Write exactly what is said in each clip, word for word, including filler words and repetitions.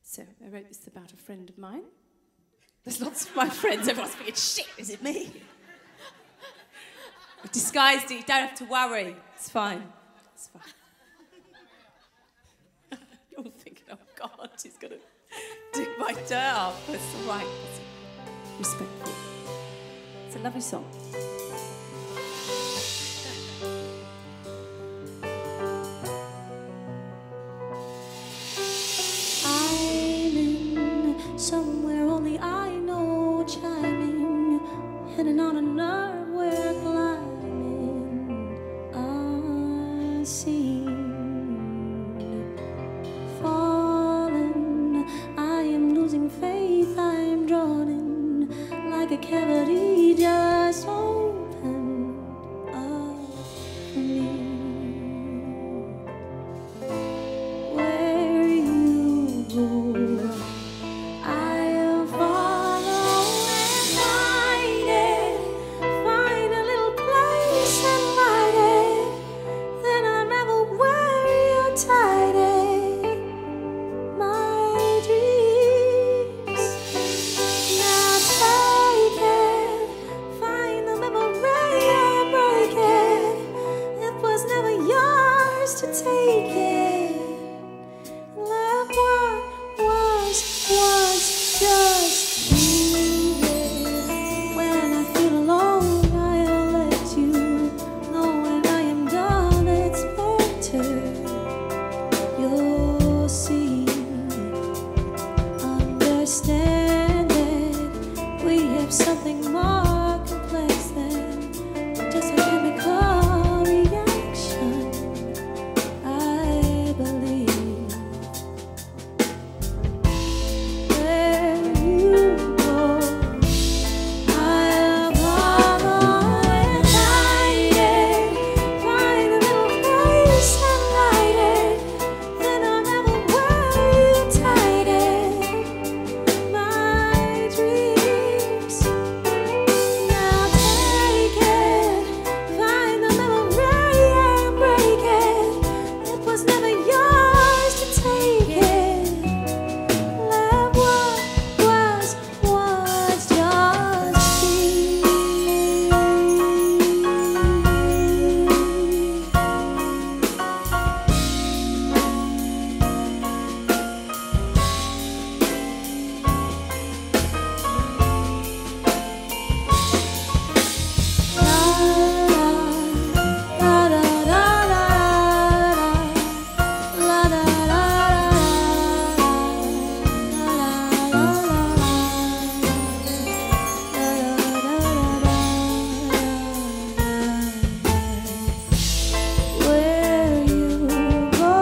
So I wrote this about a friend of mine. There's lots of my friends. Everyone's thinking, shit, is it me? I've disguised it. You don't have to worry. It's fine. It's fine. You're all thinking, oh, God, he's going to dig my dirt up. It's all right. It's respectful. It's a lovely song. I'm in somewhere only I know, chiming, heading on a nerve we're climbing unseen, falling. I am losing faith. I'm drawn in like a cavity just opened up for me. Where you go, I'll follow and find it, find a little place and light it. Then I'll never wear you tight it, my dreams. Now take it, find the memory and break it. It was never yours to take it. Let what was, was just leave. When I feel alone, I'll let you know. When I am done, it's better. You'll see, understand it. We have something more complex than just a chemical reaction, I believe. Where you go, I'll follow and find it, find a little place and light it. Then I'll never wear you tight it, my dreams. Now take it, find the memory and break it. It was never yours to take it. Let what was, was just be. Where you go,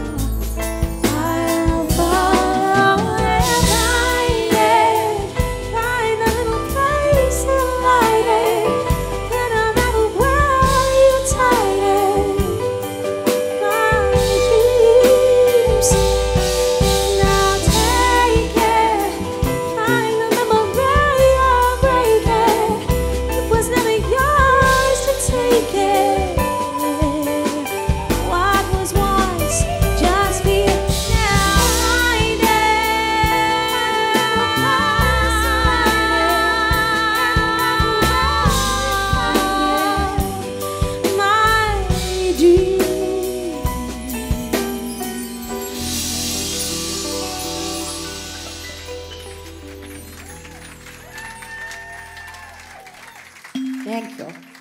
I'll follow and find it, find a little place and light it. Then I'll never wear you tight it, my dreams. Now take it, find the memory or break it. It was never yours to take it. What was once just be now. Find it, my dream. Thank you.